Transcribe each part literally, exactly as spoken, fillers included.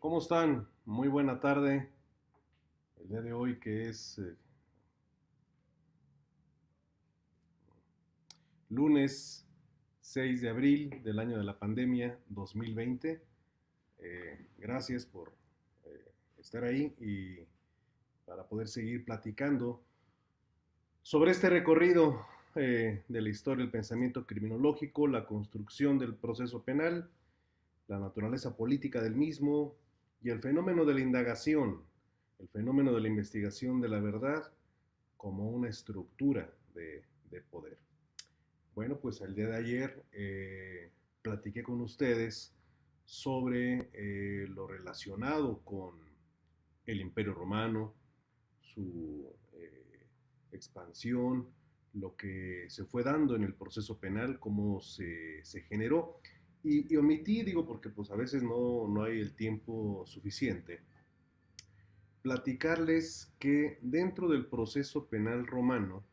¿Cómo están? Muy buena tarde. El día de hoy que es eh, lunes seis de abril del año de la pandemia dos mil veinte. Eh, gracias por eh, estar ahí y para poder seguir platicando sobre este recorrido eh, de la historia del pensamiento criminológico, la construcción del proceso penal, la naturaleza política del mismo y el fenómeno de la indagación, el fenómeno de la investigación de la verdad como una estructura de, de poder. Bueno, pues el día de ayer eh, platiqué con ustedes sobre eh, lo relacionado con el Imperio Romano, su eh, expansión, lo que se fue dando en el proceso penal, cómo se, se generó. Y, y, omití, digo, porque pues a veces no, no hay el tiempo suficiente, platicarles que dentro del proceso penal romano,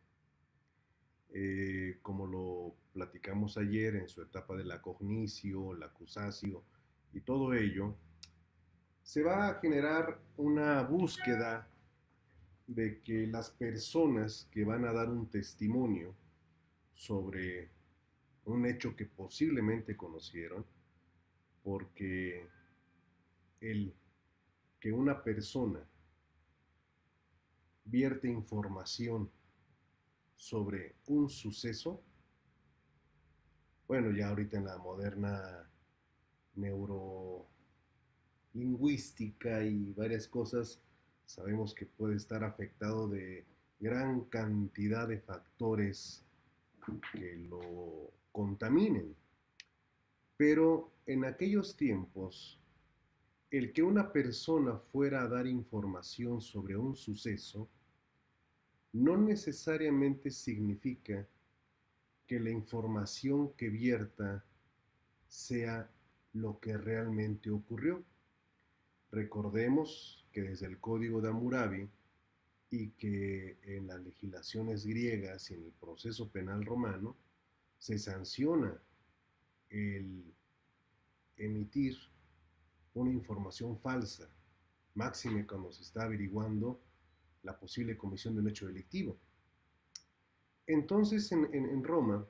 eh, como lo platicamos ayer en su etapa de la cognicio, la acusatio y todo ello, se va a generar una búsqueda de que las personas que van a dar un testimonio sobre un hecho que posiblemente conocieron, porque el que una persona vierte información sobre un suceso, bueno, ya ahorita en la moderna neurolingüística y varias cosas, sabemos que puede estar afectado de gran cantidad de factores que lo contaminen. Pero en aquellos tiempos, el que una persona fuera a dar información sobre un suceso no necesariamente significa que la información que vierta sea lo que realmente ocurrió. Recordemos que desde el Código de Hammurabi y que en las legislaciones griegas y en el proceso penal romano se sanciona el emitir una información falsa, máxime cuando se está averiguando la posible comisión de un hecho delictivo. Entonces en, en, en Roma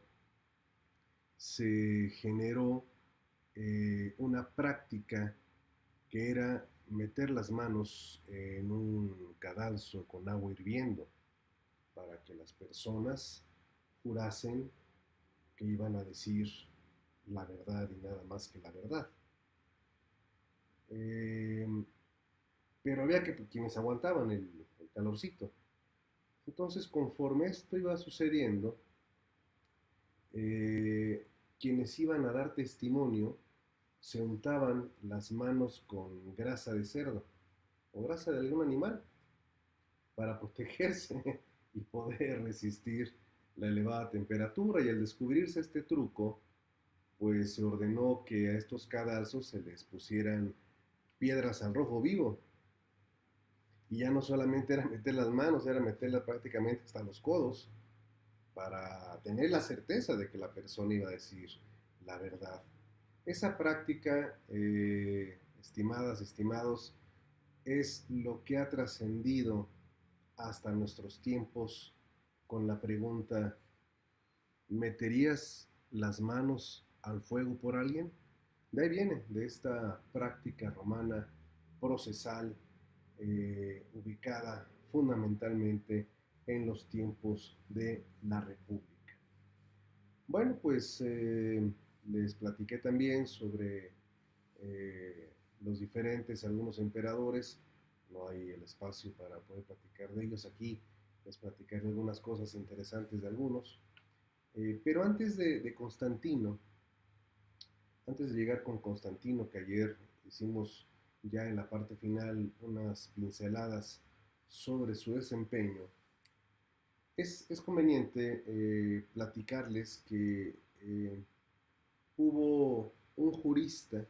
se generó eh, una práctica que era meter las manos en un cadalso con agua hirviendo para que las personas jurasen que iban a decir la verdad y nada más que la verdad. Eh, pero había que quienes aguantaban el, el calorcito. Entonces, conforme esto iba sucediendo, eh, quienes iban a dar testimonio se untaban las manos con grasa de cerdo o grasa de algún animal para protegerse y poder resistir la elevada temperatura. Y al descubrirse este truco, pues se ordenó que a estos cadalzos se les pusieran piedras al rojo vivo. Y ya no solamente era meter las manos, era meterlas prácticamente hasta los codos para tener la certeza de que la persona iba a decir la verdad. Esa práctica, eh, estimadas, estimados, es lo que ha trascendido hasta nuestros tiempos con la pregunta, ¿meterías las manos al fuego por alguien? De ahí viene, de esta práctica romana procesal, eh, ubicada fundamentalmente en los tiempos de la República. Bueno, pues eh, les platiqué también sobre eh, los diferentes, algunos emperadores. No hay el espacio para poder platicar de ellos aquí. Les platicaré algunas cosas interesantes de algunos. Eh, pero antes de, de Constantino, antes de llegar con Constantino, que ayer hicimos ya en la parte final unas pinceladas sobre su desempeño, es, es conveniente eh, platicarles que eh, hubo un jurista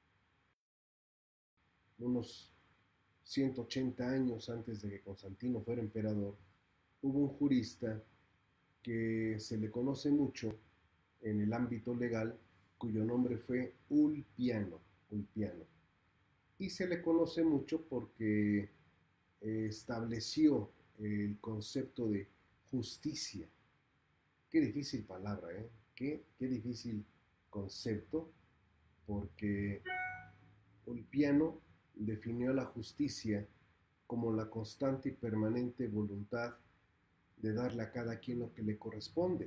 unos ciento ochenta años antes de que Constantino fuera emperador. Hubo un jurista que se le conoce mucho en el ámbito legal, cuyo nombre fue Ulpiano. Ulpiano. y se le conoce mucho porque eh, estableció el concepto de justicia. Qué difícil palabra, ¿eh? Qué, qué difícil concepto, porque Ulpiano definió la justicia como la constante y permanente voluntad de darle a cada quien lo que le corresponde.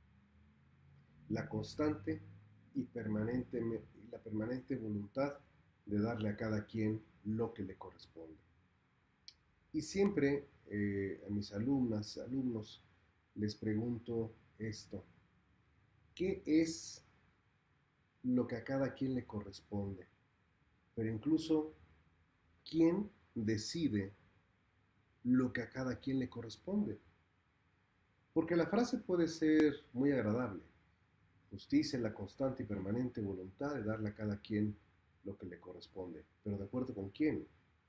La constante y permanente, la permanente voluntad de darle a cada quien lo que le corresponde. Y siempre eh, a mis alumnas, alumnos, les pregunto esto: ¿qué es lo que a cada quien le corresponde? Pero incluso, ¿quién decide lo que a cada quien le corresponde? Porque la frase puede ser muy agradable: justicia es la constante y permanente voluntad de darle a cada quien lo que le corresponde. Pero ¿de acuerdo con quién?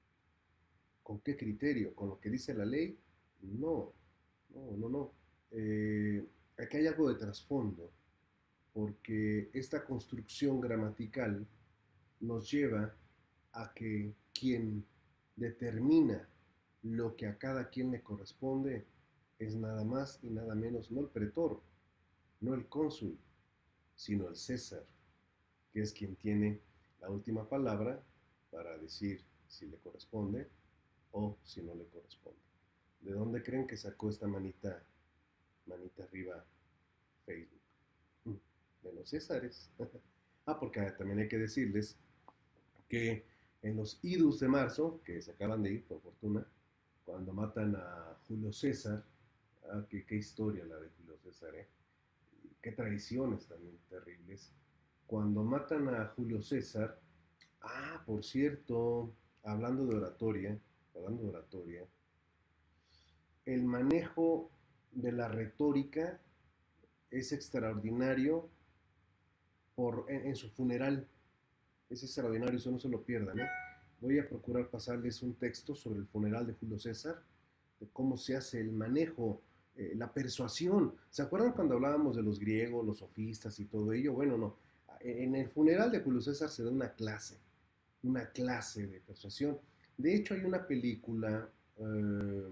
¿Con qué criterio? ¿Con lo que dice la ley? No, no, no, no. Eh, aquí hay algo de trasfondo, porque esta construcción gramatical nos lleva a que quien determina lo que a cada quien le corresponde es nada más y nada menos no el pretor, no el cónsul, sino el César, que es quien tiene la última palabra para decir si le corresponde o si no le corresponde. ¿De dónde creen que sacó esta manita, manita arriba Facebook? De los Césares. Ah, porque también hay que decirles que en los idus de marzo, que se acaban de ir por fortuna, cuando matan a Julio César, ah, qué, qué historia la de Julio César, ¿eh? Qué traiciones también terribles. Cuando matan a Julio César, ah, por cierto, hablando de oratoria, hablando de oratoria, el manejo de la retórica es extraordinario por, en, en su funeral. Es extraordinario, eso no se lo pierdan, ¿eh? Voy a procurar pasarles un texto sobre el funeral de Julio César, de cómo se hace el manejo, eh, la persuasión. ¿Se acuerdan cuando hablábamos de los griegos, los sofistas y todo ello? Bueno, no. En el funeral de Julio César se da una clase, una clase de persuasión. De hecho, hay una película eh,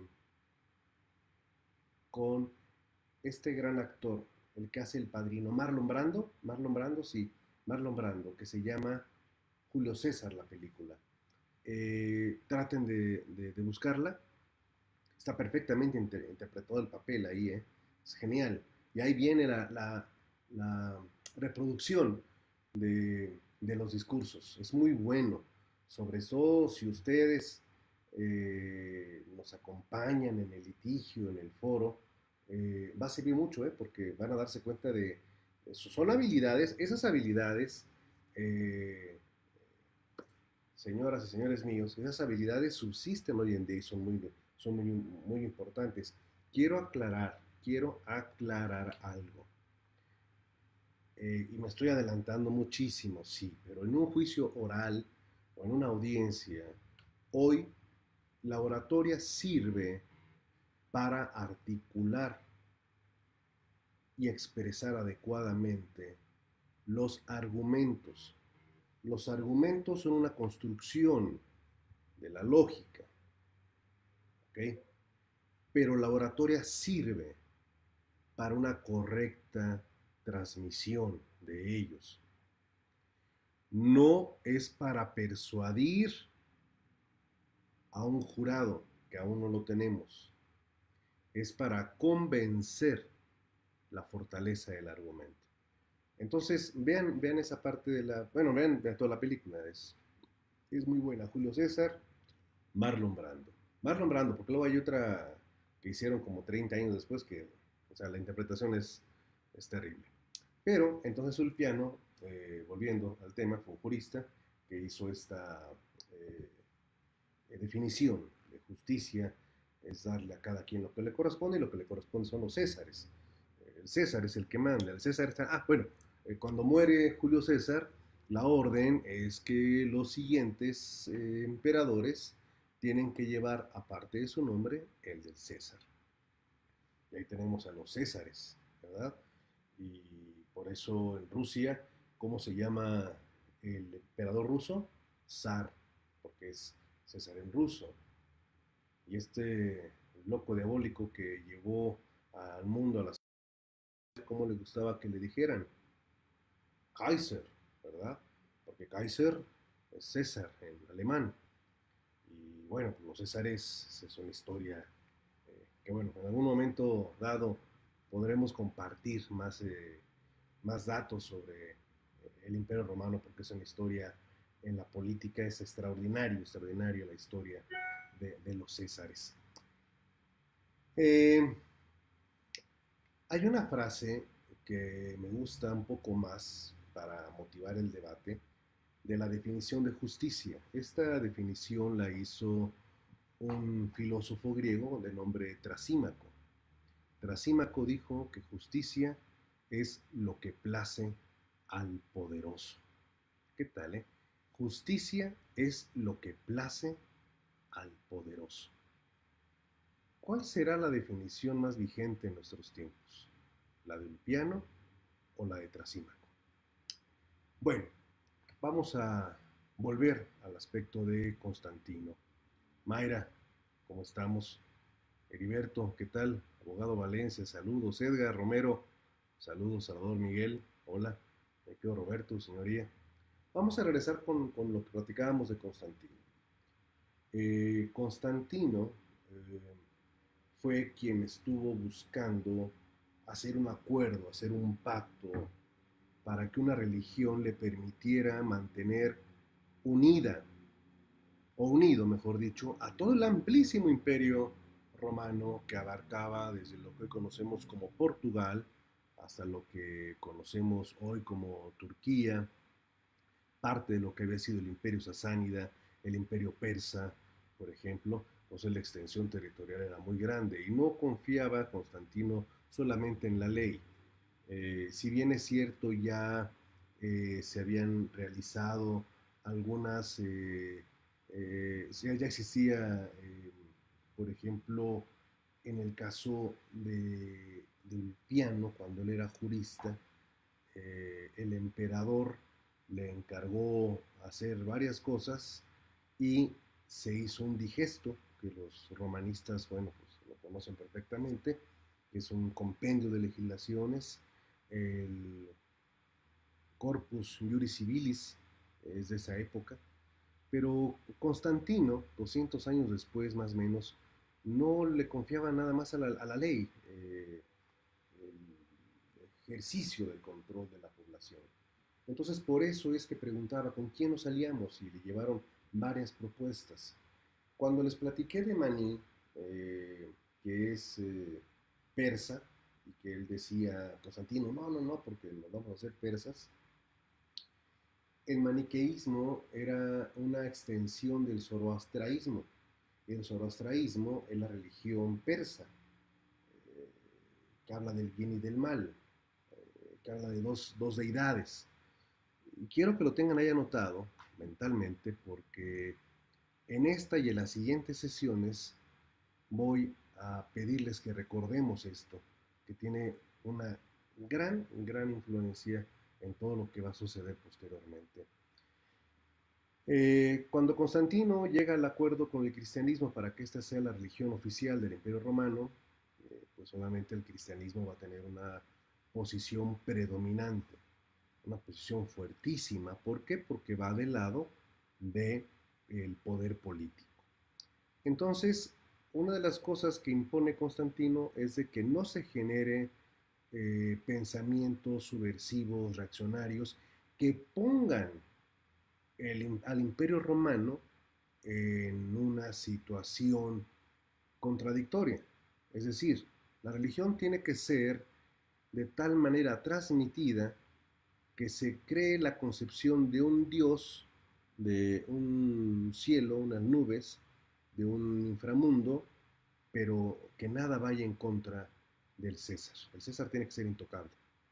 con este gran actor, el que hace el padrino, Marlon Brando, Marlon Brando, sí, Marlon Brando, que se llama Julio César, la película. Eh, traten de, de, de, buscarla. Está perfectamente inter interpretado el papel ahí, ¿eh? Es genial. Y ahí viene la, la, la reproducción de, de, los discursos. Es muy bueno. Sobre todo si ustedes eh, nos acompañan en el litigio, en el foro, eh, va a servir mucho, ¿eh? Porque van a darse cuenta de, de son habilidades, esas habilidades, eh, señoras y señores míos, esas habilidades subsisten hoy en día y son muy, son muy, muy importantes. Quiero aclarar, quiero aclarar algo. Eh, y me estoy adelantando muchísimo, sí, pero en un juicio oral o en una audiencia, hoy la oratoria sirve para articular y expresar adecuadamente los argumentos. Los argumentos son una construcción de la lógica, ¿ok? Pero la oratoria sirve para una correcta transmisión de ellos. No es para persuadir a un jurado, que aún no lo tenemos. Es para convencer la fortaleza del argumento. Entonces, vean, vean esa parte de la... Bueno, vean, vean toda la película. Es, es muy buena. Julio César, Marlon Brando. Marlon Brando, porque luego hay otra que hicieron como treinta años después que, o sea, la interpretación es, es terrible. Pero, entonces Ulpiano, eh, volviendo al tema, fue un jurista que hizo esta eh, definición de justicia, es darle a cada quien lo que le corresponde, y lo que le corresponde son los Césares. El César es el que manda, el César está... Ah, bueno, eh, cuando muere Julio César, la orden es que los siguientes eh, emperadores tienen que llevar, aparte de su nombre, el del César. Y ahí tenemos a los Césares, ¿verdad? Y por eso en Rusia, ¿cómo se llama el emperador ruso? Zar, porque es César en ruso. Y este loco diabólico que llevó al mundo a las... ¿Cómo le gustaba que le dijeran? Kaiser, ¿verdad? Porque Kaiser es César en alemán. Y bueno, pues los Césares es una historia eh, que bueno, en algún momento dado podremos compartir más, eh, más datos sobre eh, el Imperio Romano, porque es una historia en la política, es extraordinario, extraordinario la historia de, de los Césares. Eh, Hay una frase que me gusta un poco más para motivar el debate de la definición de justicia. Esta definición la hizo un filósofo griego de nombre Trasímaco. Trasímaco dijo que justicia es lo que place al poderoso. ¿Qué tal, eh? Justicia es lo que place al poderoso. ¿Cuál será la definición más vigente en nuestros tiempos? ¿La de Ulpiano o la de Trasímaco? Bueno, vamos a volver al aspecto de Constantino. Mayra, ¿cómo estamos? Heriberto, ¿qué tal? Abogado Valencia, saludos. Edgar Romero, saludos. Salvador Miguel, hola. Me quedo Roberto, señoría. Vamos a regresar con, con lo que platicábamos de Constantino. Eh, Constantino eh, fue quien estuvo buscando hacer un acuerdo, hacer un pacto para que una religión le permitiera mantener unida, o unido, mejor dicho, a todo el amplísimo imperio romano que abarcaba desde lo que hoy conocemos como Portugal hasta lo que conocemos hoy como Turquía, parte de lo que había sido el imperio sasánida, el imperio persa, por ejemplo. Entonces la extensión territorial era muy grande y no confiaba Constantino solamente en la ley. Eh, si bien es cierto, ya eh, se habían realizado algunas, eh, eh, ya existía, eh, por ejemplo, en el caso de, de Ulpiano, cuando él era jurista, eh, el emperador le encargó hacer varias cosas y se hizo un digesto, que los romanistas, bueno, pues lo conocen perfectamente, que es un compendio de legislaciones, el Corpus Juris Civilis es de esa época, pero Constantino, doscientos años después más o menos, no le confiaba nada más a la, a la ley, eh, el ejercicio del control de la población. Entonces por eso es que preguntaba con quién nos salíamos y le llevaron varias propuestas. Cuando les platiqué de Maní, eh, que es eh, persa, y que él decía, Constantino, no, no, no, porque nos vamos a hacer persas, el maniqueísmo era una extensión del zoroastraísmo. El zoroastraísmo es la religión persa, eh, que habla del bien y del mal, eh, que habla de dos, dos deidades. Y quiero que lo tengan ahí anotado mentalmente porque en esta y en las siguientes sesiones voy a pedirles que recordemos esto, que tiene una gran, gran influencia en todo lo que va a suceder posteriormente. Eh, cuando Constantino llega al acuerdo con el cristianismo para que esta sea la religión oficial del Imperio Romano, eh, pues obviamente el cristianismo va a tener una posición predominante, una posición fuertísima. ¿Por qué? Porque va del lado del poder político. Entonces, una de las cosas que impone Constantino es de que no se genere eh, pensamientos subversivos, reaccionarios, que pongan el, al Imperio Romano en una situación contradictoria. Es decir, la religión tiene que ser de tal manera transmitida que se cree la concepción de un Dios, de un cielo, unas nubes, de un inframundo, pero que nada vaya en contra del César. El César tiene que ser intocable.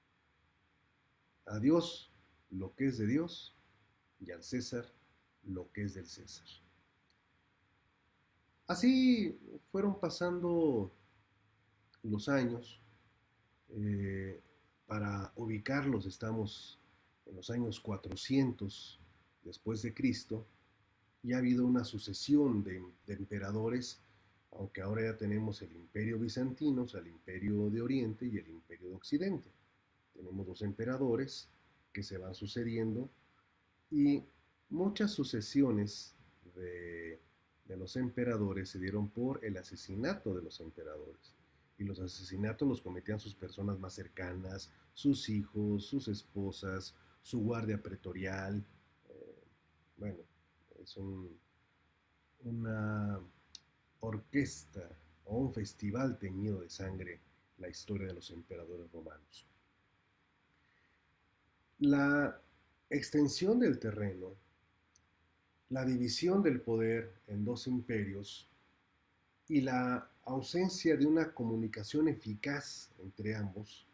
A Dios lo que es de Dios y al César lo que es del César. Así fueron pasando los años. Eh, para ubicarlos estamos en los años cuatrocientos después de Cristo y ha habido una sucesión de, de emperadores, aunque ahora ya tenemos el Imperio Bizantino, o sea, el Imperio de Oriente y el Imperio de Occidente. Tenemos dos emperadores que se van sucediendo y muchas sucesiones de, de los emperadores se dieron por el asesinato de los emperadores. Y los asesinatos los cometían sus personas más cercanas, sus hijos, sus esposas, su guardia pretorial. Eh, bueno, es un, una orquesta o un festival teñido de sangre la historia de los emperadores romanos. La extensión del terreno, la división del poder en dos imperios y la ausencia de una comunicación eficaz entre ambos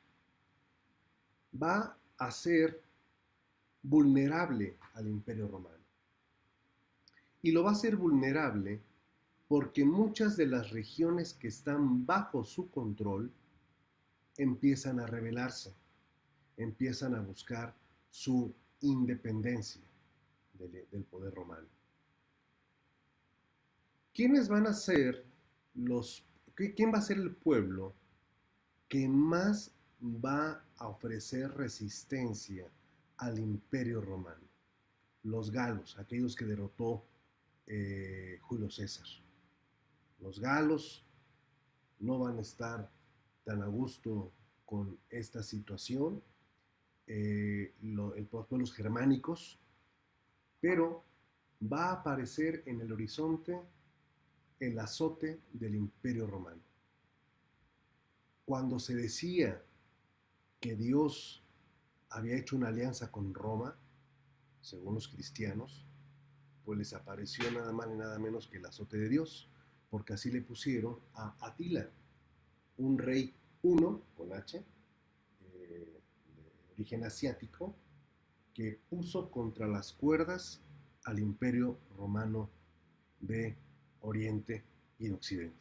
va a hacer vulnerable al Imperio Romano. Y lo va a hacer vulnerable porque muchas de las regiones que están bajo su control empiezan a rebelarse, empiezan a buscar su independencia del, del poder romano. ¿Quiénes van a ser los, quién va a ser el pueblo que más va a ofrecer resistencia al Imperio Romano? Los galos, aquellos que derrotó eh, Julio César. Los galos no van a estar tan a gusto con esta situación, eh, lo, el, los pueblos germánicos, pero va a aparecer en el horizonte el azote del Imperio Romano. Cuando se decía que Dios había hecho una alianza con Roma, según los cristianos, pues les apareció nada más ni nada menos que el azote de Dios, porque así le pusieron a Atila, un rey huno, con H, eh, de origen asiático, que puso contra las cuerdas al Imperio Romano de Oriente y de Occidente.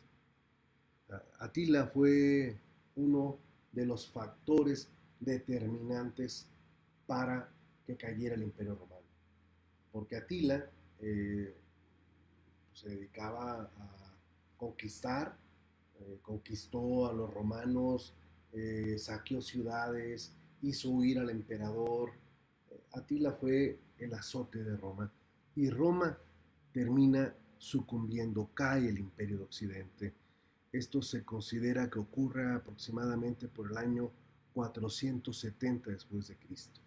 Atila fue uno de los factores determinantes para que cayera el Imperio Romano, porque Atila eh, se dedicaba a conquistar, eh, conquistó a los romanos, eh, saqueó ciudades, hizo huir al emperador. Atila fue el azote de Roma y Roma termina sucumbiendo, cae el Imperio de Occidente. Esto se considera que ocurre aproximadamente por el año cuatrocientos setenta después de Cristo.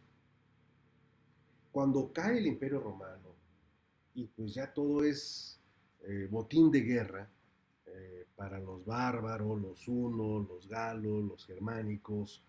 Cuando cae el Imperio Romano y pues ya todo es eh, botín de guerra eh, para los bárbaros, los hunos, los galos, los germánicos,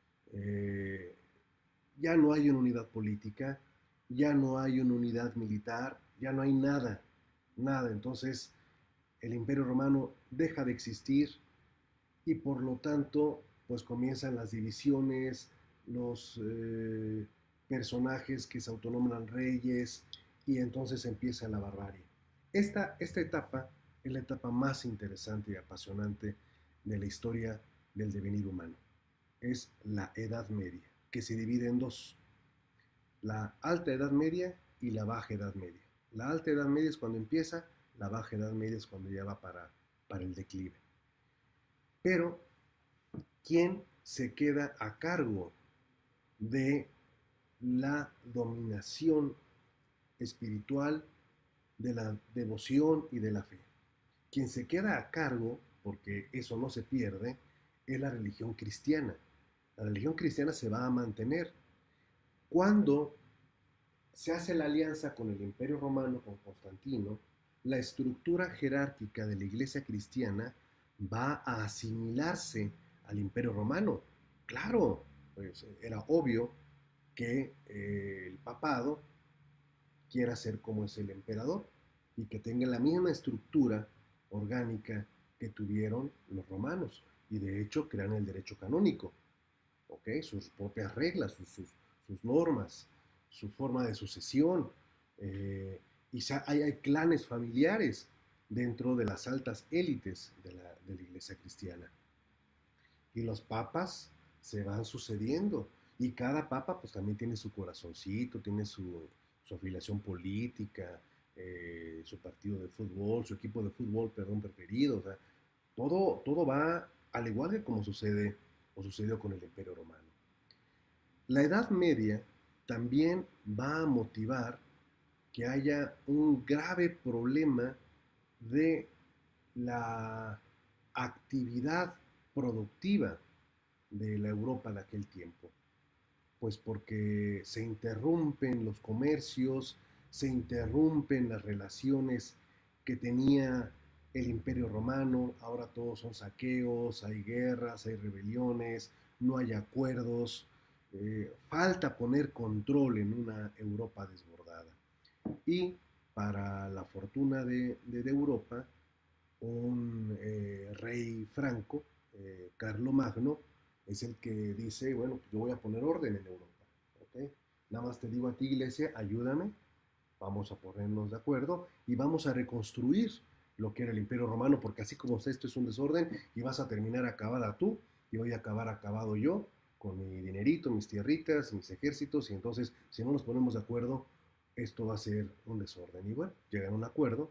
eh, ya no hay una unidad política, ya no hay una unidad militar, ya no hay nada, nada. Entonces el Imperio Romano deja de existir y por lo tanto pues comienzan las divisiones, los eh, personajes que se autonombran reyes y entonces empieza la barbarie. Esta, esta etapa es la etapa más interesante y apasionante de la historia del devenir humano. Es la Edad Media, que se divide en dos: la Alta Edad Media y la Baja Edad Media. La Alta Edad Media es cuando empieza, la Baja Edad Media es cuando ya va para, para el declive. Pero, ¿quién se queda a cargo de la dominación espiritual, de la devoción y de la fe? Quien se queda a cargo, porque eso no se pierde, es la religión cristiana. La religión cristiana se va a mantener. Cuando se hace la alianza con el Imperio Romano, con Constantino, la estructura jerárquica de la Iglesia cristiana va a asimilarse al Imperio Romano. Claro, pues era obvio que eh, el papado quiera ser como es el emperador y que tenga la misma estructura orgánica que tuvieron los romanos, y de hecho crean el derecho canónico, ¿okay? Sus propias reglas, sus, sus, sus normas, su forma de sucesión, eh, y hay, hay clanes familiares dentro de las altas élites de la, de la iglesia cristiana. Y los papas se van sucediendo, y cada papa pues también tiene su corazoncito, tiene su, su afiliación política, eh, su partido de fútbol, su equipo de fútbol, perdón, preferido. O sea, todo, todo va al igual que como sucede o sucedió con el Imperio Romano. La Edad Media también va a motivar que haya un grave problema de la actividad productiva de la Europa de aquel tiempo, pues porque se interrumpen los comercios, se interrumpen las relaciones que tenía el Imperio Romano, ahora todos son saqueos, hay guerras, hay rebeliones, no hay acuerdos, eh, falta poner control en una Europa desbordada. Y para la fortuna de, de, de Europa, un eh, rey franco, eh, Carlomagno, es el que dice, bueno, pues yo voy a poner orden en Europa. ¿Okay? Nada más te digo a ti, iglesia, ayúdame, vamos a ponernos de acuerdo y vamos a reconstruir lo que era el Imperio Romano, porque así como esto es un desorden y vas a terminar acabada tú y voy a acabar acabado yo con mi dinerito, mis tierritas, mis ejércitos, y entonces si no nos ponemos de acuerdo, esto va a ser un desorden. Y bueno, llegan a un acuerdo.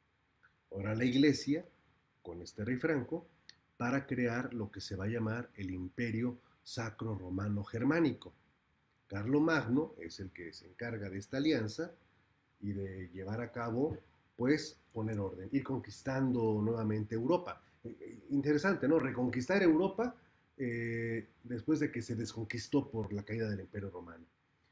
Ahora la iglesia, con este rey Franco, para crear lo que se va a llamar el Imperio Sacro Romano Germánico. Carlomagno es el que se encarga de esta alianza y de llevar a cabo, pues, poner orden, ir conquistando nuevamente Europa. Interesante, ¿no? Reconquistar Europa eh, después de que se desconquistó por la caída del Imperio Romano.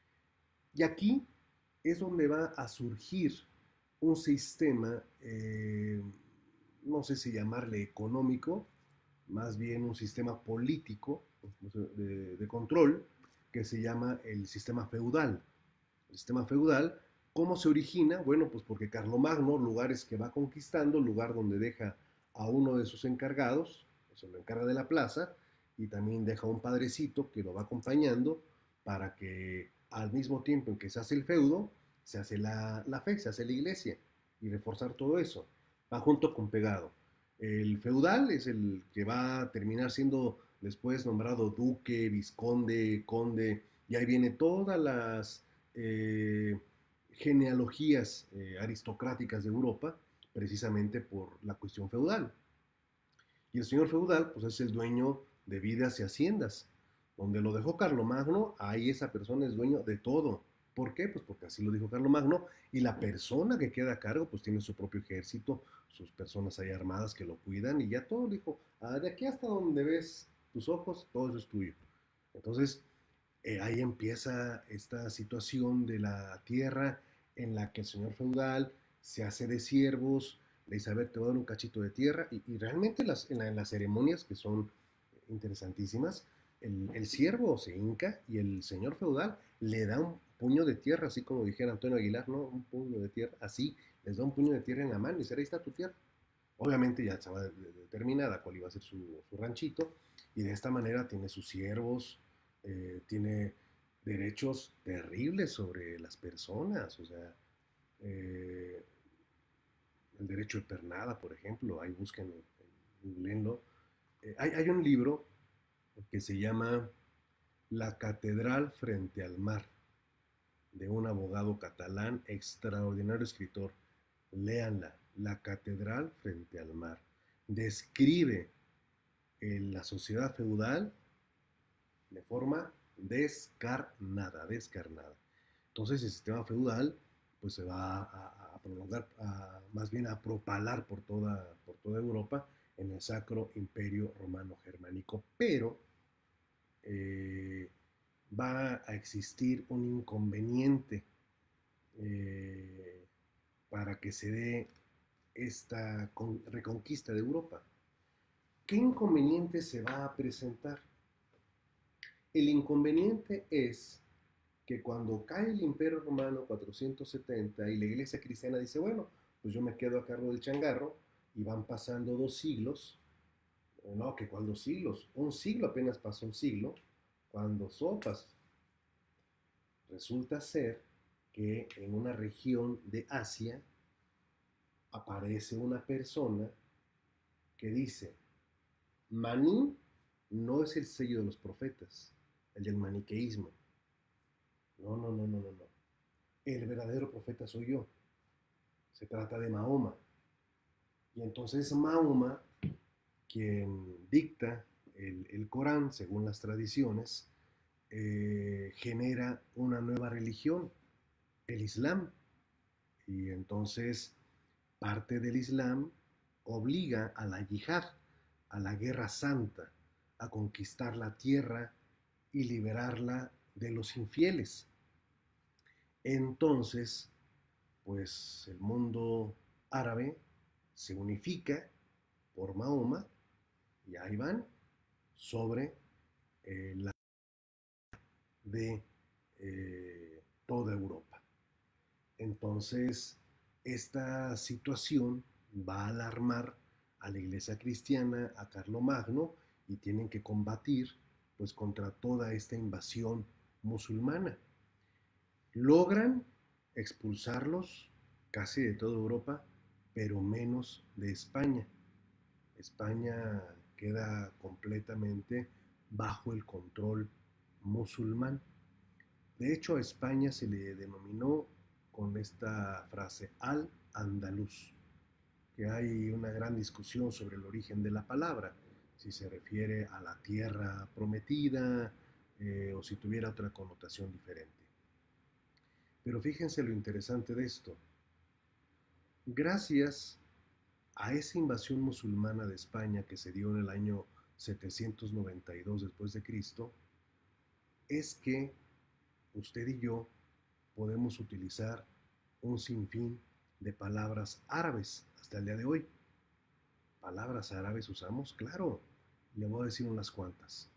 Y aquí es donde va a surgir un sistema, eh, no sé si llamarle económico, más bien un sistema político de, de, control, que se llama el sistema feudal. El sistema feudal, ¿cómo se origina? Bueno, pues porque Carlomagno, lugares que va conquistando, lugar donde deja a uno de sus encargados, se lo encarga de la plaza, y también deja un padrecito que lo va acompañando para que al mismo tiempo en que se hace el feudo, se hace la, la fe, se hace la iglesia, y reforzar todo eso. Va junto con pegado. El feudal es el que va a terminar siendo después nombrado duque, vizconde, conde, y ahí viene todas las eh, genealogías eh, aristocráticas de Europa, precisamente por la cuestión feudal. Y el señor feudal, pues es el dueño de vidas y haciendas. Donde lo dejó Carlomagno, ahí esa persona es dueño de todo. ¿Por qué? Pues porque así lo dijo Carlomagno, y la persona que queda a cargo, pues tiene su propio ejército, sus personas ahí armadas que lo cuidan, y ya todo dijo, ah, de aquí hasta donde ves tus ojos, todo eso es tuyo. Entonces, eh, ahí empieza esta situación de la tierra en la que el señor feudal se hace de siervos, le dice, a ver, te voy a dar un cachito de tierra, y, y realmente las, en, la, en, las ceremonias, que son interesantísimas, el, el siervo se hinca y el señor feudal le da un puño de tierra, así como dijera Antonio Aguilar, ¿no? Un puño de tierra, así, les da un puño de tierra en la mano y dice, ahí está tu tierra. Obviamente ya estaba determinada cuál iba a ser su, su ranchito, y de esta manera tiene sus siervos, eh, tiene derechos terribles sobre las personas, o sea, eh, el derecho de pernada, por ejemplo, ahí busquen, googleenlo. Eh, hay, hay un libro que se llama La Catedral frente al mar, de un abogado catalán, extraordinario escritor. Léanla, La Catedral frente al mar. Describe eh, la sociedad feudal de forma descarnada, descarnada. Entonces el sistema feudal pues se va a, a prolongar, a, más bien a propalar por toda, por toda Europa en el Sacro Imperio Romano Germánico, pero eh, va a existir un inconveniente eh, para que se dé esta con, reconquista de Europa. ¿Qué inconveniente se va a presentar? El inconveniente es que cuando cae el Imperio Romano cuatrocientos setenta y la Iglesia Cristiana dice, bueno, pues yo me quedo a cargo del changarro, y van pasando dos siglos, no, que cuál dos siglos, un siglo, apenas pasó un siglo, cuando sopas, resulta ser que en una región de Asia aparece una persona que dice, Maní no es el sello de los profetas, el del maniqueísmo. No, no, no, no, no, no. El verdadero profeta soy yo. Se trata de Mahoma. Y entonces Mahoma, quien dicta el, el Corán, según las tradiciones, eh, genera una nueva religión, el Islam. Y entonces parte del Islam obliga a la yihad, a la guerra santa, a conquistar la tierra y liberarla de los infieles. Entonces, pues el mundo árabe se unifica por Mahoma y ahí van sobre eh, la de eh, toda Europa. Entonces, esta situación va a alarmar a la iglesia cristiana, a Carlomagno, y tienen que combatir pues contra toda esta invasión musulmana. Logran expulsarlos casi de toda Europa, pero menos de España. España queda completamente bajo el control musulmán. De hecho, a España se le denominó con esta frase al-Andalus, que hay una gran discusión sobre el origen de la palabra, si se refiere a la tierra prometida eh, o si tuviera otra connotación diferente. Pero fíjense lo interesante de esto. Gracias a esa invasión musulmana de España que se dio en el año setecientos noventa y dos después de Cristo, es que usted y yo podemos utilizar un sinfín de palabras árabes hasta el día de hoy. ¿Palabras árabes usamos? Claro, le voy a decir unas cuantas.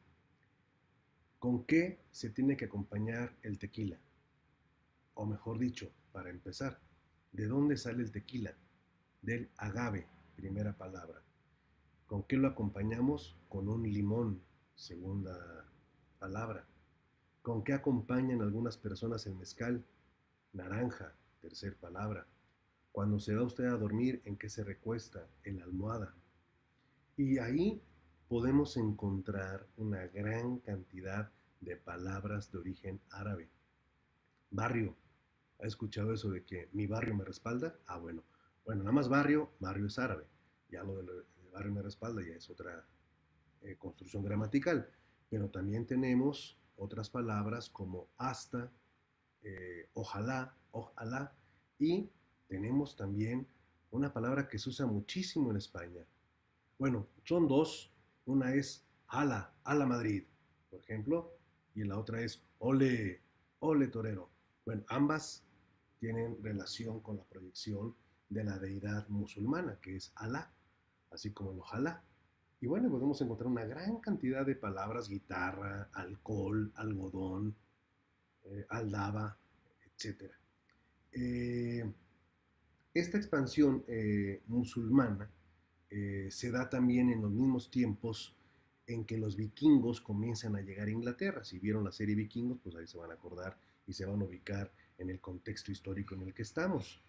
¿Con qué se tiene que acompañar el tequila? O mejor dicho, para empezar, ¿de dónde sale el tequila? Del agave, primera palabra. ¿Con qué lo acompañamos? Con un limón, segunda palabra. ¿Con qué acompañan algunas personas el mezcal? Naranja, tercera palabra. Cuando se va usted a dormir, ¿en qué se recuesta? En la almohada. Y ahí podemos encontrar una gran cantidad de palabras de origen árabe. Barrio. ¿Ha escuchado eso de que mi barrio me respalda? Ah, bueno. Bueno, nada más barrio, barrio es árabe. Ya lo del barrio me respalda ya es otra eh, construcción gramatical. Pero también tenemos otras palabras como hasta, eh, ojalá, ojalá, y tenemos también una palabra que se usa muchísimo en España. Bueno, son dos. Una es ala, ala Madrid, por ejemplo, y la otra es ole, ole torero. Bueno, ambas tienen relación con la proyección de la deidad musulmana, que es Alá, así como el ojalá. Y bueno, podemos encontrar una gran cantidad de palabras: guitarra, alcohol, algodón, eh, aldaba, etcétera. Eh, esta expansión eh, musulmana eh, se da también en los mismos tiempos en que los vikingos comienzan a llegar a Inglaterra. Si vieron la serie Vikingos, pues ahí se van a acordar y se van a ubicar en el contexto histórico en el que estamos.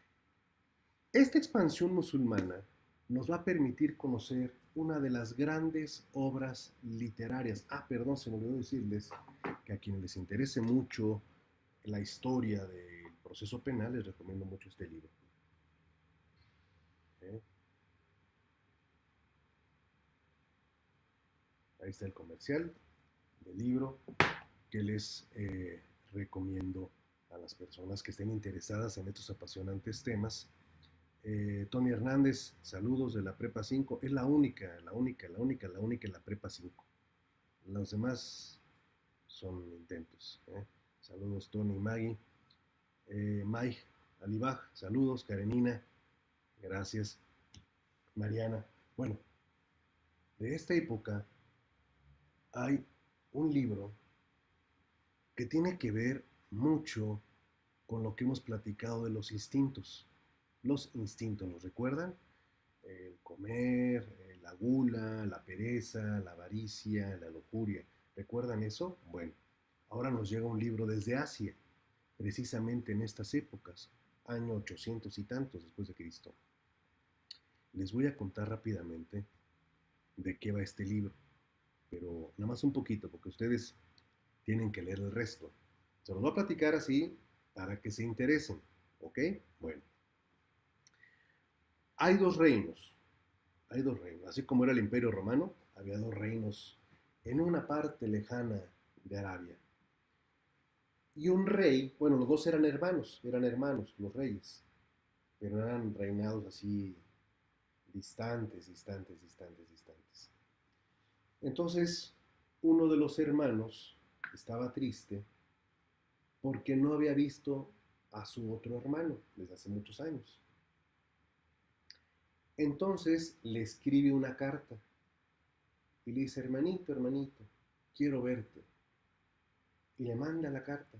Esta expansión musulmana nos va a permitir conocer una de las grandes obras literarias. Ah, perdón, se me olvidó decirles que a quienes les interese mucho la historia del proceso penal, les recomiendo mucho este libro. ¿Eh? Ahí está el comercial del libro que les eh, recomiendo a las personas que estén interesadas en estos apasionantes temas. Eh, Tony Hernández, saludos de la Prepa cinco. Es la única, la única, la única, la única en la Prepa cinco. Los demás son intentos. ¿eh? Saludos, Tony y Maggie. Eh, Mike Alibaj, saludos. Karenina, gracias. Mariana. Bueno, de esta época hay un libro que tiene que ver mucho con lo que hemos platicado de los instintos. Los instintos, ¿nos recuerdan? El comer, la gula, la pereza, la avaricia, la lujuria. ¿Recuerdan eso? Bueno, ahora nos llega un libro desde Asia, precisamente en estas épocas, año ochocientos y tantos después de Cristo. Les voy a contar rápidamente de qué va este libro, pero nada más un poquito, porque ustedes tienen que leer el resto. Se los voy a platicar así para que se interesen, ¿ok? Bueno, hay dos reinos, hay dos reinos. Así como era el Imperio Romano, había dos reinos en una parte lejana de Arabia. Y un rey, bueno, los dos eran hermanos, eran hermanos, los reyes, pero eran reinados así distantes, distantes, distantes, distantes. Entonces, uno de los hermanos estaba triste porque no había visto a su otro hermano desde hace muchos años. Entonces le escribe una carta y le dice, hermanito, hermanito, quiero verte. Y le manda la carta.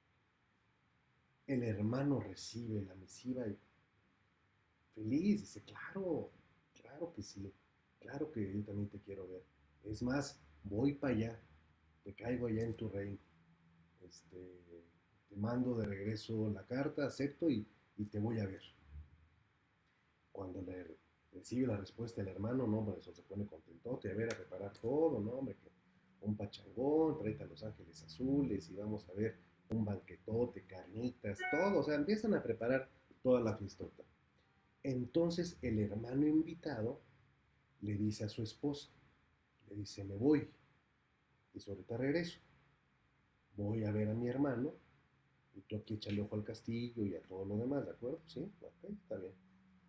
El hermano recibe la misiva y feliz, dice, claro, claro que sí, claro que yo también te quiero ver. Es más, voy para allá, te caigo allá en tu reino. Este, te mando de regreso la carta, acepto y, y te voy a ver. Cuando le recibe la respuesta el hermano, no, hombre, eso se pone contentote, a ver, a preparar todo, no, hombre, que un pachangón, tráete a Los Ángeles Azules y vamos a ver un banquetote, carnitas, todo, o sea, empiezan a preparar toda la fiestota. Entonces el hermano invitado le dice a su esposa, le dice, me voy, y ahorita regreso, voy a ver a mi hermano, y tú aquí échale ojo al castillo y a todo lo demás, ¿de acuerdo? Sí, ok, está bien.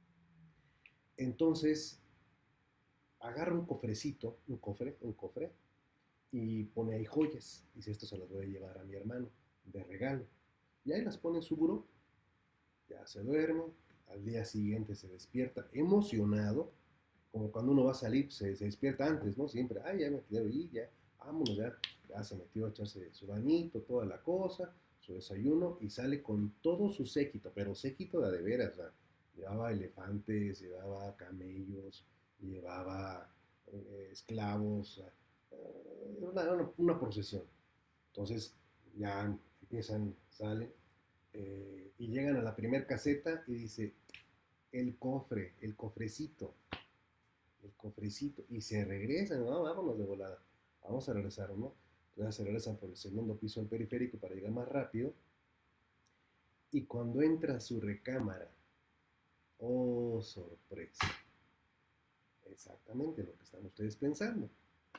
Entonces agarra un cofrecito, un cofre, un cofre, y pone ahí joyas. Dice, esto se las voy a llevar a mi hermano de regalo. Y ahí las pone en su buró. Ya se duerme. Al día siguiente se despierta emocionado. Como cuando uno va a salir, se, se despierta antes, ¿no? Siempre, ay, ya me quiero ir, ya, vámonos, ya. Ya se metió a echarse su bañito, toda la cosa, su desayuno, y sale con todo su séquito, pero séquito de a de veras, o sea, llevaba elefantes, llevaba camellos, llevaba eh, esclavos, eh, una, una, una procesión. Entonces ya empiezan, salen eh, y llegan a la primer caseta y dice, el cofre, el cofrecito, el cofrecito, y se regresan, no, vámonos de volada, vamos a regresar, ¿no? Entonces se regresan por el segundo piso del periférico para llegar más rápido, y cuando entra a su recámara, oh, sorpresa, exactamente lo que están ustedes pensando.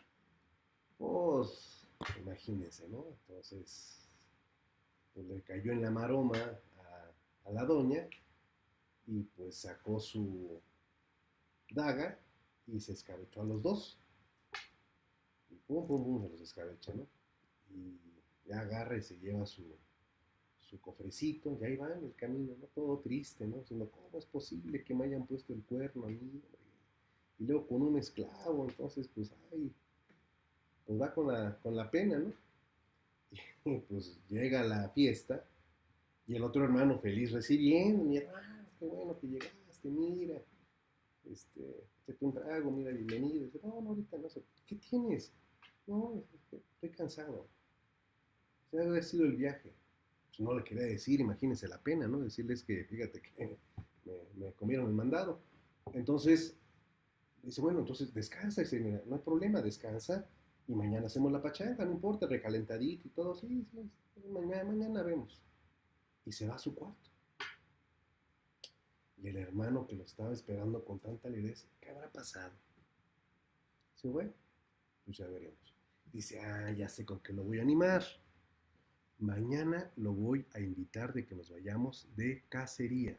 Pues, imagínense, ¿no? Entonces, pues le cayó en la maroma a, a la doña y pues sacó su daga y se escabechó a los dos. Y pum, pum, pum, se los escabecha, ¿no? Y ya agarra y se lleva su, su cofrecito, y ahí va en el camino, ¿no? Todo triste, ¿no? Diciendo, ¿cómo es posible que me hayan puesto el cuerno a mí? Y luego con un esclavo, entonces, pues, ay, pues va con la, con la pena, ¿no? Y pues llega la fiesta y el otro hermano feliz recibiendo, mi hermano, qué bueno que llegaste, mira, este, échate un trago, mira, bienvenido. Dice, no, no, ahorita no sé, ¿qué tienes? No, estoy cansado. Se debe haber sido el viaje. Pues no le quería decir, imagínense la pena, ¿no? Decirles que, fíjate que me, me comieron el mandado. Entonces, dice, bueno, entonces descansa. Dice, mira, no hay problema, descansa y mañana hacemos la pachanga, no importa, recalentadito y todo. Sí, sí, mañana, mañana vemos. Y se va a su cuarto. Y el hermano que lo estaba esperando con tanta alegría, ¿qué habrá pasado? Dice, bueno, pues ya veremos. Dice, ah, ya sé con qué lo voy a animar. Mañana lo voy a invitar de que nos vayamos de cacería.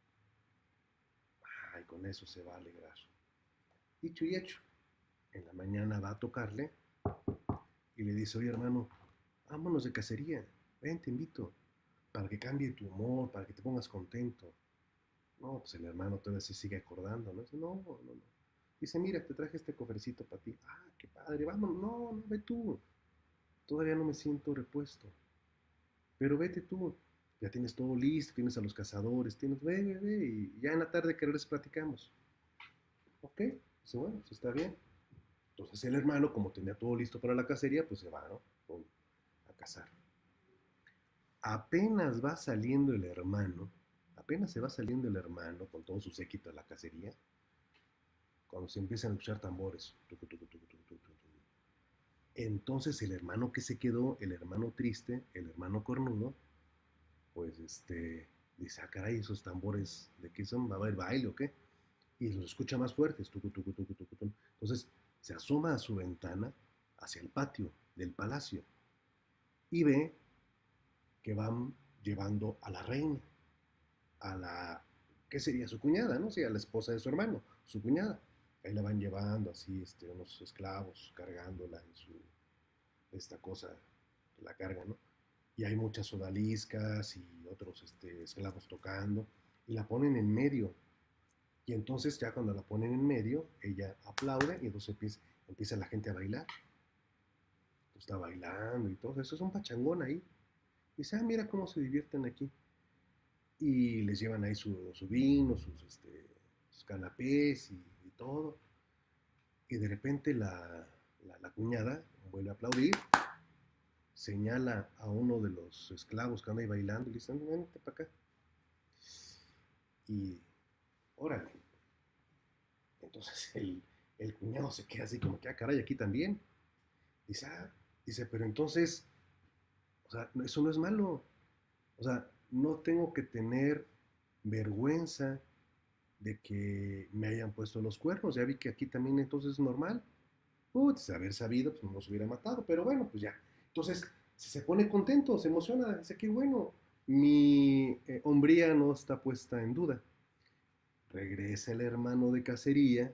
Ay, con eso se va a alegrar. Dicho y hecho. En la mañana va a tocarle y le dice, oye hermano, vámonos de cacería. Ven, te invito. Para que cambie tu humor, para que te pongas contento. No, pues el hermano todavía se sigue acordando, ¿no? Dice, no, no, no. Dice, mira, te traje este cofrecito para ti. Ah, qué padre, vámonos. No, no, ve tú. Todavía no me siento repuesto. Pero vete tú. Ya tienes todo listo, tienes a los cazadores, tienes, ve, ve, ve. Y ya en la tarde que regreses platicamos. Ok, dice, bueno, pues está bien. Entonces el hermano, como tenía todo listo para la cacería, pues se va, ¿no? A cazar. Apenas va saliendo el hermano, apenas se va saliendo el hermano con todo su séquito a la cacería, cuando se empiezan a escuchar tambores. Tucu, tucu, tucu, tucu, tucu, tucu. Entonces el hermano que se quedó, el hermano triste, el hermano cornudo, pues este, dice, ah, caray, esos tambores, ¿de qué son? ¿Va a haber baile o qué? y los escucha más fuertes. Tucu, tucu, tucu, tucu, tucu. Entonces se asoma a su ventana hacia el patio del palacio y ve que van llevando a la reina, a la, ¿qué sería? Su cuñada, ¿no? Sí, a la esposa de su hermano, su cuñada. Ahí la van llevando así, este, unos esclavos cargándola en su, esta cosa, la carga, ¿no? Y hay muchas odaliscas y otros este, esclavos tocando, y la ponen en medio. Y entonces ya cuando la ponen en medio, ella aplaude y entonces empieza, empieza la gente a bailar. Está bailando y todo, eso es un pachangón ahí. Y dice, ah, mira cómo se divierten aquí. Y les llevan ahí su, su vino, sus, este, sus canapés y, y, todo. Y de repente la, la, la cuñada vuelve a aplaudir, señala a uno de los esclavos que anda ahí bailando y le dice, vente para acá. Y órale. Entonces el, el cuñado se queda así como que, ah, caray, aquí también. Dice, ah, dice, pero entonces, o sea, eso no es malo. O sea, no tengo que tener vergüenza de que me hayan puesto los cuernos. Ya vi que aquí también entonces es normal. Putz, haber sabido, pues no nos hubiera matado. Pero bueno, pues ya. Entonces, si se pone contento, se emociona, dice, qué bueno. Mi eh, hombría no está puesta en duda. Regresa el hermano de cacería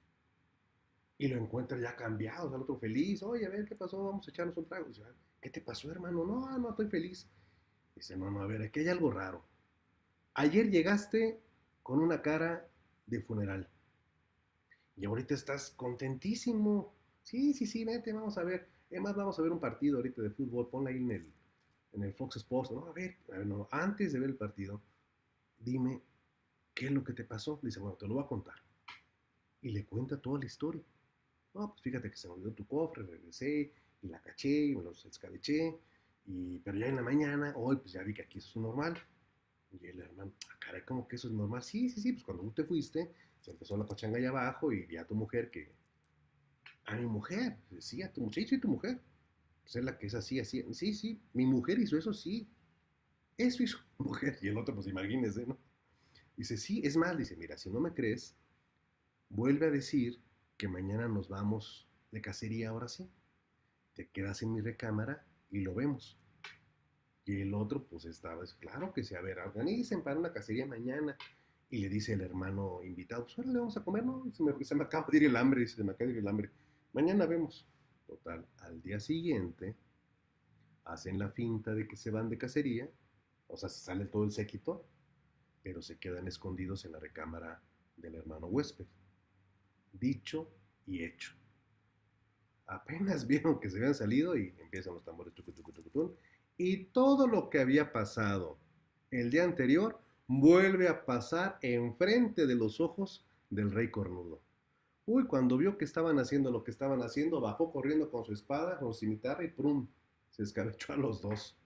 y lo encuentra ya cambiado, o sea, el otro feliz. Oye, a ver, ¿qué pasó? Vamos a echarnos un trago. Dice, ¿qué te pasó, hermano? No, no, estoy feliz. Dice, no, no, a ver, aquí hay algo raro. Ayer llegaste con una cara de funeral y ahorita estás contentísimo. Sí, sí, sí, vete, vamos a ver. Además, vamos a ver un partido ahorita de fútbol. Ponla ahí en el, en el Fox Sports. No, a ver, a ver no, antes de ver el partido, dime qué es lo que te pasó. Dice, bueno, te lo voy a contar. Y le cuenta toda la historia. No, pues fíjate que se me olvidó tu cofre, regresé y la caché y me los escabeché. Y, pero ya en la mañana, hoy pues ya vi que aquí eso es normal. Y el hermano, ah, caray, ¿cómo que eso es normal? Sí, sí, sí, pues cuando tú te fuiste, se empezó la pachanga allá abajo y vi a tu mujer que, a mi mujer, sí, a tu mujer, sí, sí, tu mujer, pues es la que es así, así, sí, sí, mi mujer hizo eso, sí, eso hizo mi mujer. Y el otro, pues imagínese, ¿no? Dice, sí, es más, dice, mira, si no me crees, vuelve a decir que mañana nos vamos de cacería ahora sí, te quedas en mi recámara y lo vemos. Y el otro, pues estaba, es claro que sí, a ver, organicen para una cacería mañana. Y le dice el hermano invitado, pues ahora le vamos a comer, ¿no? Se me, se me acaba de ir el hambre, se me acaba de ir el hambre. Mañana vemos. Total, al día siguiente hacen la finta de que se van de cacería, o sea, se sale todo el séquito, pero se quedan escondidos en la recámara del hermano huésped. Dicho y hecho. Apenas vieron que se habían salido y empiezan los tambores tucu, tucu, tucu, tucu, y todo lo que había pasado el día anterior vuelve a pasar enfrente de los ojos del rey cornudo. Uy, cuando vio que estaban haciendo lo que estaban haciendo, bajó corriendo con su espada, con su cimitarra y ¡prum! Se escabechó a los dos.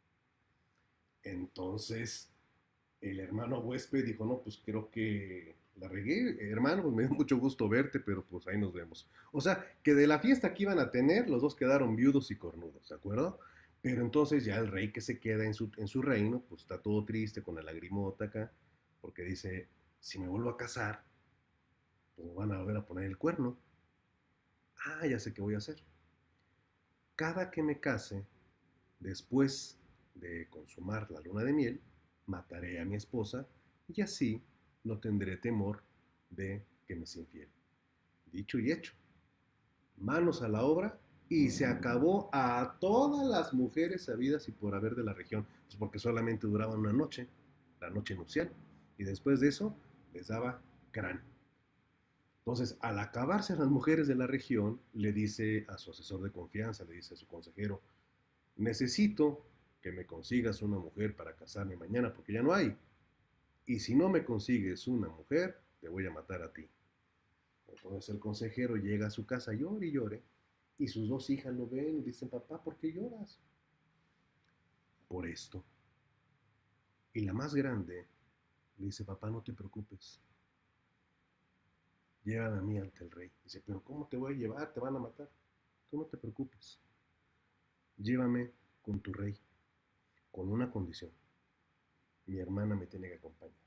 Entonces el hermano huésped dijo, no, pues creo que la regué, hermano, pues me dio mucho gusto verte, pero pues ahí nos vemos. O sea, que de la fiesta que iban a tener, los dos quedaron viudos y cornudos, ¿de acuerdo? Pero entonces ya el rey que se queda en su, en su reino, pues está todo triste con la lagrimota acá, porque dice, si me vuelvo a casar, pues me van a volver a poner el cuerno. Ah, ya sé qué voy a hacer. Cada que me case, después de consumar la luna de miel, mataré a mi esposa y así no tendré temor de que me sea infiel. Dicho y hecho, manos a la obra y se acabó a todas las mujeres sabidas y por haber de la región, pues porque solamente duraban una noche, la noche nupcial, y después de eso les daba cráneo. Entonces, al acabarse las mujeres de la región, le dice a su asesor de confianza, le dice a su consejero, necesito que me consigas una mujer para casarme mañana porque ya no hay. Y si no me consigues una mujer, te voy a matar a ti. Entonces el consejero llega a su casa, llore y llore, y sus dos hijas lo ven y dicen, papá, ¿por qué lloras? Por esto. Y la más grande le dice, papá, no te preocupes, llévame a mí ante el rey. Dice, pero ¿cómo te voy a llevar? Te van a matar. Tú no te preocupes, llévame con tu rey, con una condición. Mi hermana me tiene que acompañar.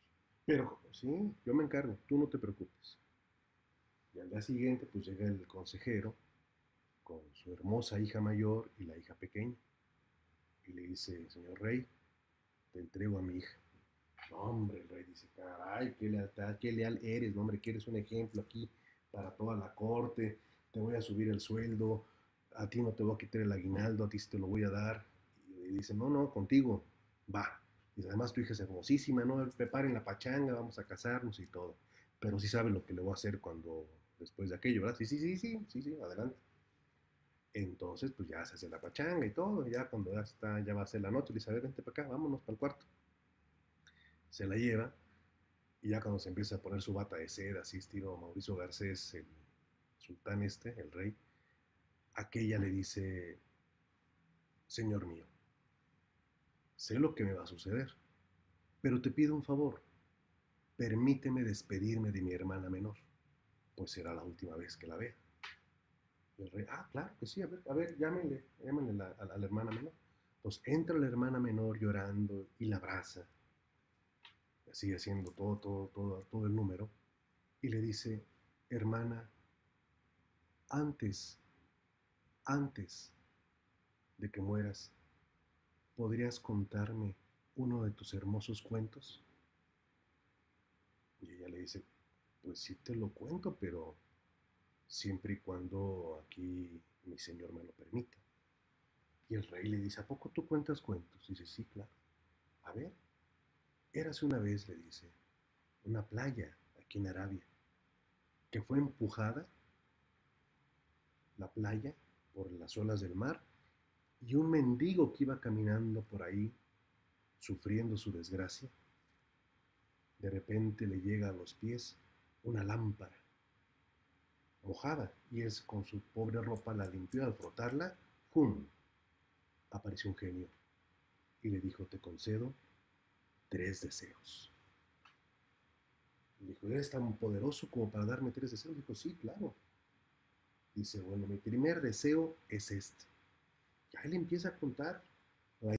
Pero sí, yo me encargo, tú no te preocupes. Y al día siguiente, pues llega el consejero con su hermosa hija mayor y la hija pequeña. Y le dice, señor rey, te entrego a mi hija. No, hombre, el rey dice, caray, qué lealtad, qué leal eres, no, hombre, que eres un ejemplo aquí para toda la corte, te voy a subir el sueldo, a ti no te voy a quitar el aguinaldo, a ti sí te lo voy a dar. Y dice, no, no, contigo, va. Y además tu hija es hermosísima, ¿no? Preparen la pachanga, vamos a casarnos y todo. Pero sí sabe lo que le voy a hacer cuando, después de aquello, ¿verdad? Sí, sí, sí, sí, sí, sí, adelante. Entonces, pues ya se hace la pachanga y todo, ya cuando ya está, ya va a ser la noche, le dice, a ver, vente para acá, vámonos para el cuarto. Se la lleva, y ya cuando se empieza a poner su bata de seda, así estilo Mauricio Garcés, el sultán este, el rey, aquella le dice, señor mío, sé lo que me va a suceder, pero te pido un favor, permíteme despedirme de mi hermana menor, pues será la última vez que la vea. Y el rey, ah, claro que sí, a ver, a ver, llámenle, llámenle la, a, la, a la hermana menor. Entonces entra la hermana menor llorando y la abraza, así haciendo todo, todo, todo, todo el número, y le dice, hermana, antes, antes de que mueras, ¿podrías contarme uno de tus hermosos cuentos? Y ella le dice, pues sí te lo cuento, pero siempre y cuando aquí mi señor me lo permita. Y el rey le dice, ¿a poco tú cuentas cuentos? Y dice, sí, claro. A ver, érase una vez, le dice, una playa aquí en Arabia, que fue empujada la playa por las olas del mar y un mendigo que iba caminando por ahí, sufriendo su desgracia, de repente le llega a los pies una lámpara mojada y él con su pobre ropa la limpió. Al frotarla, ¡pum!, apareció un genio y le dijo, te concedo tres deseos. Y dijo, ¿eres tan poderoso como para darme tres deseos? Dijo, sí, claro. Dice, bueno, mi primer deseo es este. Ya él empieza a contar